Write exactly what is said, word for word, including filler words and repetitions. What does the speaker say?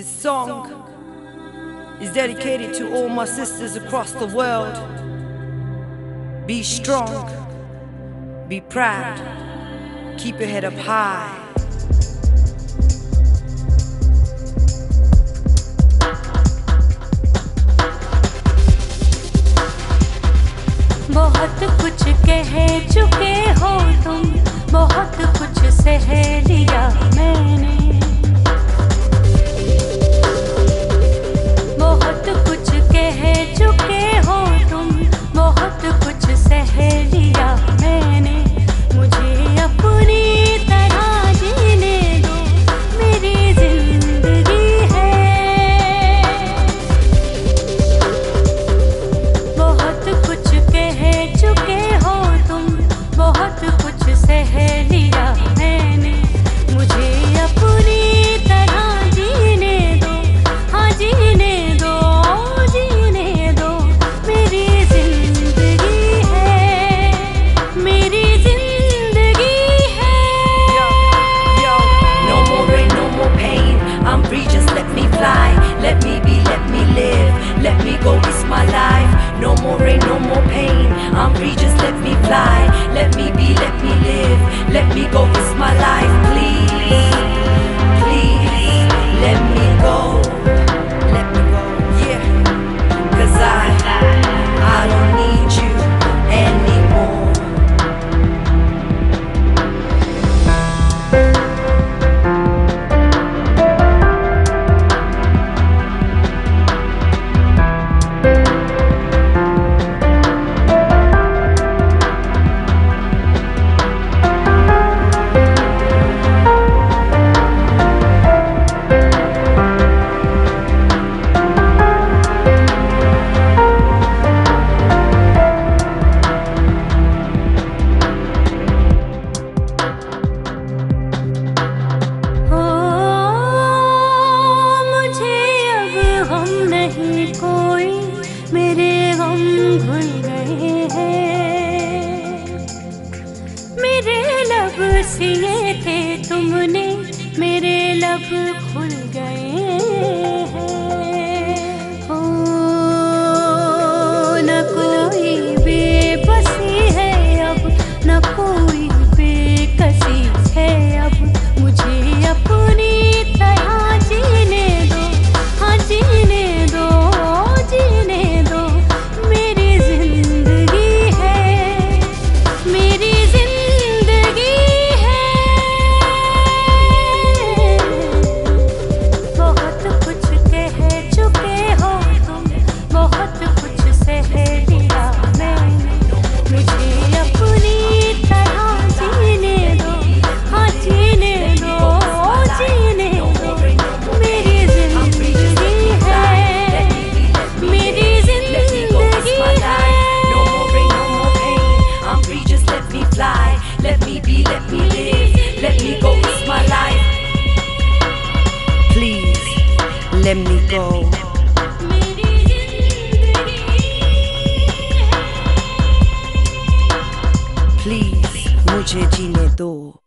This song is dedicated to all my sisters across the world. Be strong, be proud, keep your head up high. बहुत कुछ कह चुके हो तुम, बहुत कुछ सह लिया मैंने, बहुत कुछ कह चुके हो तुम, बहुत कुछ सह लिया मैंने। मुझे अपनी तरह जीने दो, मेरी जिंदगी है। बहुत कुछ कह चुके हो तुम, बहुत कुछ सह लिया मैंने। मुझे अपनी तरह जीने दो, हाँ जीने दो, जीने दो। मेरी जिंदगी है, मेरी जिंदगी है। Yo, yo, no more rain, no more pain. I'm free, just let me fly. Let me be, let me live. Let me go, it's my life. No more rain, no more pain. I'm free, just let me fly. Let me be, let me live. Let me go, it's my life. Please, please, let me go. Let me go, yeah. Cause I, I don't need you anymore. सिए थे तुमने, मेरे लब खुल गए हैं। ओ न कोई बेबसी है अब, न कोई बेकसी है अब। मुझे अपनी तरह जीने दो, हाँ जीने दो, जीने दो। मेरी जिंदगी है, मेरी जिंदगी है। बहुत कुछ कह चुके हो तुम, बहुत कुछ सह लिया मैंने। मुझे अपनी तरह जीने दो, हाँ जीने दो, जीने दो। मेरी जिंदगी है, मेरी जिंदगी है। No more rain, no more pain. I'm free, just let me fly. Let me be, let me live. Let me go, it's my life. Please, let me go. मेरी जिंदगी है। Please, मुझे जीने दो.